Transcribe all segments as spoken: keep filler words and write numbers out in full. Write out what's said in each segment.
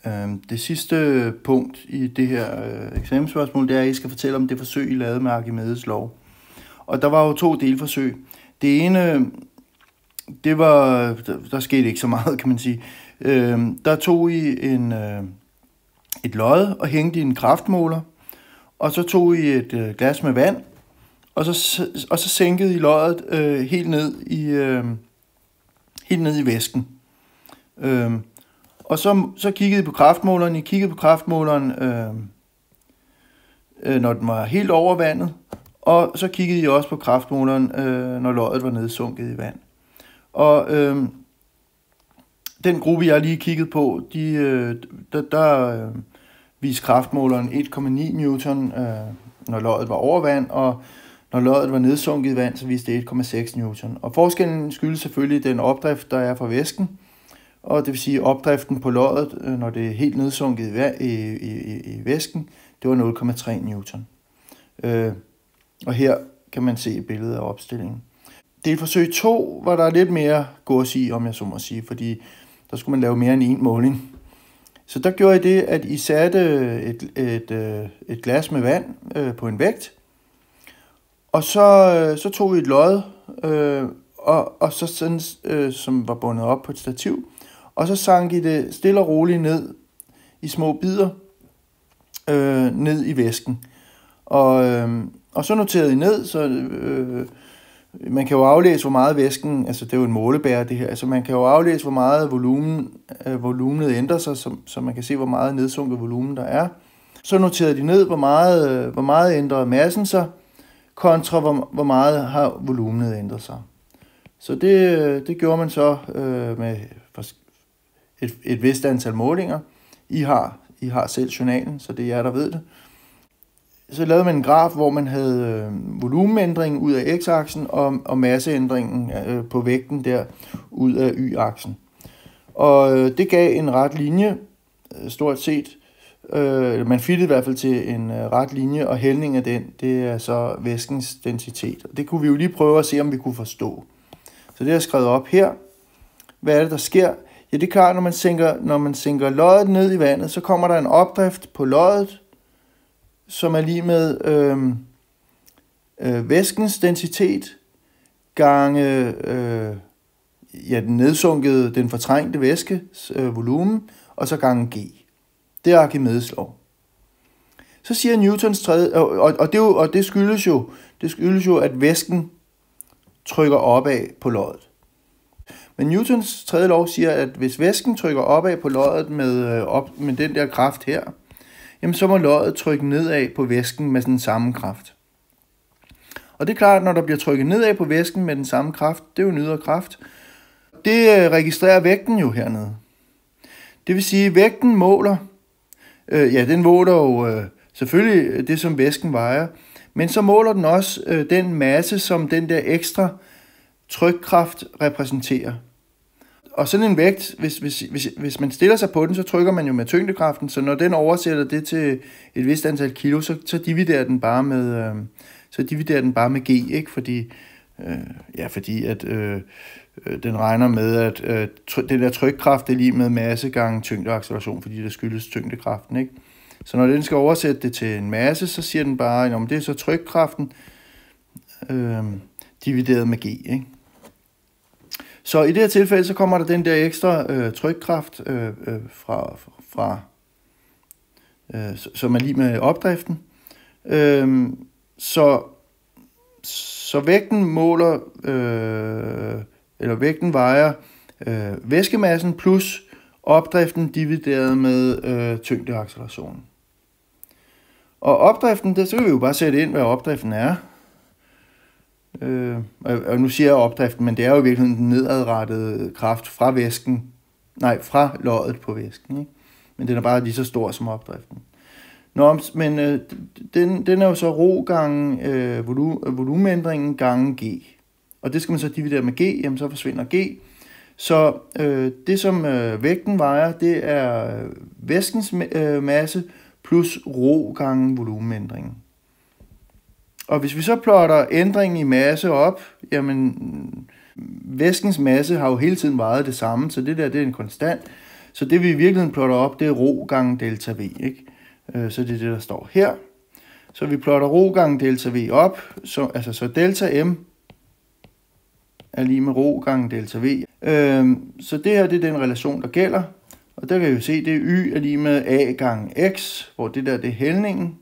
Det sidste punkt i det her eksamensspørgsmål, det er, at I skal fortælle om det forsøg, I lavede med Archimedes lov. Og der var jo to delforsøg. Det ene, det var, der, der skete ikke så meget, kan man sige. Der tog I en, et lod og hængte i en kraftmåler, og så tog I et glas med vand, og så, og så sænkede I loddet øh, helt ned i øh, helt ned i væsken. Øh, og så, så kiggede I på kraftmåleren. I kiggede på kraftmåleren, øh, øh, når den var helt over vandet, og så kiggede I også på kraftmåleren, øh, når loddet var nedsunket i vand. Og øh, den gruppe, jeg lige kiggede på, de, øh, der, der øh, viste kraftmåleren en komma ni newton, øh, når loddet var over vand, og når loddet var nedsunket i vand, så viste det en komma seks newton. Og forskellen skyldes selvfølgelig den opdrift, der er fra væsken, og det vil sige opdriften på loddet, når det er helt nedsunket i, i, i, i væsken, det var nul komma tre newton. Øh, og her kan man se et billede af opstillingen. Delforsøg to var der lidt mere gås i, om jeg så må sige, fordi der skulle man lave mere end en måling. Så der gjorde I det, at I satte et, et, et, et glas med vand øh, på en vægt, og så, så tog I et lod, øh, og, og så sådan, øh, som var bundet op på et stativ, og så sank I det stille og roligt ned i små bidder, øh, ned i væsken. Og, øh, og så noterede I ned, så øh, man kan jo aflæse, hvor meget væsken, altså det er jo en målebærer det her, altså man kan jo aflæse, hvor meget volumen, øh, volumenet ændrer sig, så, så man kan se, hvor meget nedsunket volumen der er. Så noterede de ned, hvor meget, øh, hvor meget ændrer massen sig, kontra hvor, hvor meget har volumenet ændret sig. Så det, det gjorde man så øh, med et, et vist antal målinger. I har, I har selv journalen, så det er jer, der ved det. Så lavede man en graf, hvor man havde øh, volumenændringen ud af x-aksen og, og masseændringen øh, på vægten der ud af y-aksen. Og øh, det gav en ret linje, øh, stort set. Øh, man fittede i hvert fald til en øh, ret linje, og hældning af den, det er så væskens densitet. Og det kunne vi jo lige prøve at se, om vi kunne forstå. Så det har jeg skrevet op her. Hvad er det, der sker? Ja, det er klart, når man sænker, når man sænker loddet ned i vandet, så kommer der en opdrift på loddet, som er lige med øh, øh, væskens densitet gange øh, ja, den nedsunkede, den fortrængte væskes øh, volumen, og så gange G. Det er Archimedes lov. Så siger Newtons tredje, og, og, og, det, jo, og det, skyldes jo, det skyldes jo, at væsken trykker opad på loddet. Men Newtons tredje lov siger, at hvis væsken trykker opad på loddet med, op, med den der kraft her, jamen så må loddet trykke nedad på væsken med den samme kraft. Og det er klart, at når der bliver trykket nedad på væsken med den samme kraft, det er jo en ydre kraft, det registrerer vægten jo hernede. Det vil sige, at vægten måler, øh, ja, den måler jo øh, selvfølgelig det, som væsken vejer, men så måler den også øh, den masse, som den der ekstra trykkraft repræsenterer. Og sådan en vægt, hvis, hvis, hvis, hvis man stiller sig på den, så trykker man jo med tyngdekraften, så når den oversætter det til et vist antal kilo, så, så dividerer den bare med, øh, så dividerer den bare med G, ikke? Fordi, øh, ja, fordi at øh, den regner med, at øh, den der trykkraft er lige med masse gange tyngdeacceleration, fordi det skyldes tyngdekraften, ikke? Så når den skal oversætte det til en masse, så siger den bare, at det er så trykkraften øh, divideret med G, ikke? Så i det her tilfælde, så kommer der den der ekstra øh, trykkraft øh, øh, fra, fra øh, som er lige med opdriften. Øh, så, så vægten måler, øh, eller vægten vejer øh, væskemassen plus opdriften divideret med øh, tyngdeaccelerationen. Og opdriften, der så kan vi jo bare sætte ind, hvad opdriften er. Øh, og nu siger jeg opdriften, men det er jo i virkeligheden den nedadrettede kraft fra væsken, nej, fra loddet på væsken, ikke? Men den er bare lige så stor som opdriften. Nå, men øh, den, den er jo så rho gange øh, volumenændringen gange G. Og det skal man så dividere med G, jamen så forsvinder G. Så øh, det som øh, vægten vejer, det er væskens øh, masse plus rho gange volumenændringen. Og hvis vi så plotter ændringen i masse op, jamen væskens masse har jo hele tiden vejet det samme, så det der det er en konstant. Så det vi i virkeligheden plotter op, det er rho gange delta V, ikke? Så det er det, der står her. Så vi plotter rho gange delta V op, så, altså så delta M er lige med rho gange delta V. Øhm, så det her, det er den relation, der gælder. Og der kan vi jo se, det er Y er lige med A gange X, hvor det der, det er hældningen.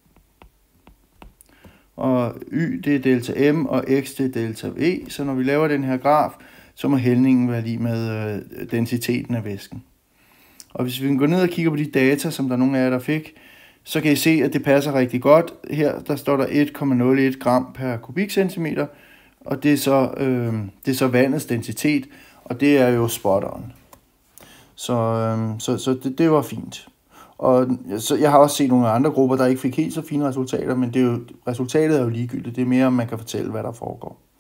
Og Y, det er delta M, og X, det er delta V. Så når vi laver den her graf, så må hældningen være lige med øh, densiteten af væsken. Og hvis vi kan gå ned og kigge på de data, som der er nogle af jer, der fik, så kan I se, at det passer rigtig godt. Her der står der et komma nul et gram per kubikcentimeter, og det er så, øh, det er så vandets densitet, og det er jo spot on. Så, øh, så, så det, det var fint. Og så jeg har også set nogle andre grupper, der ikke fik helt så fine resultater, men det er jo, resultatet er jo ligegyldigt. Det er mere, om man kan fortælle, hvad der foregår.